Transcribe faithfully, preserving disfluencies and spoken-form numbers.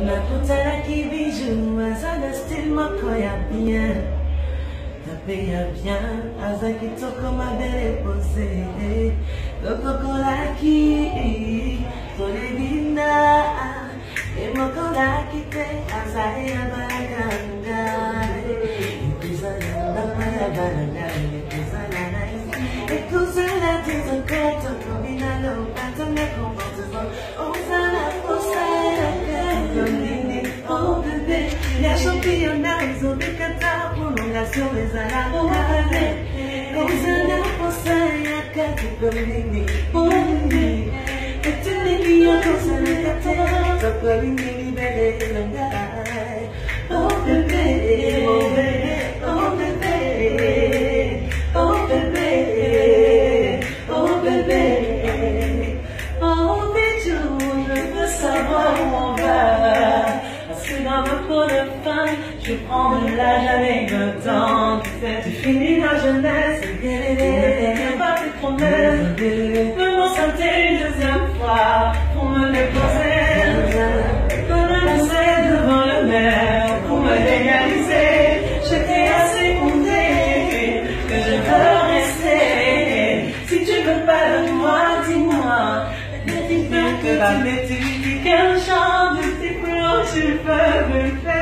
Nakutana kibiju, azana style makoya bien. Tapé à bien, azaki toko ma belle posée. Toko kolaki, tolebina. Et moko laki te, azai abaraganga. Ikuzala na parabaranga, ikuzala na isi. Ikuzala tizo koto, kobina lo, patome kompozo. Ozala posaya, kamini, oh bébé. Les championnats, ils ont des catas, prolongation, les alarmes. Ozala posaya, kamini, oh bébé. Et tu n'es bien comme ça, le catas. So calling me baby, oh baby, oh baby, oh baby, oh baby, oh baby, oh baby, je veux savoir où on va. Parce que dans ma peau de femme, je prends de l'âge avec le temps. Tu finis ma jeunesse, tu ne tiens pas tes promesses. Fais mon santé une deuxième fois pour me déposer. Devant le maire pour me légaliser. Je t'ai assez compté que je veux rester. Si tu veux pas de moi, dis-moi. Dis-moi que tu n'es qu'un chant de tes plans, tu peux me faire.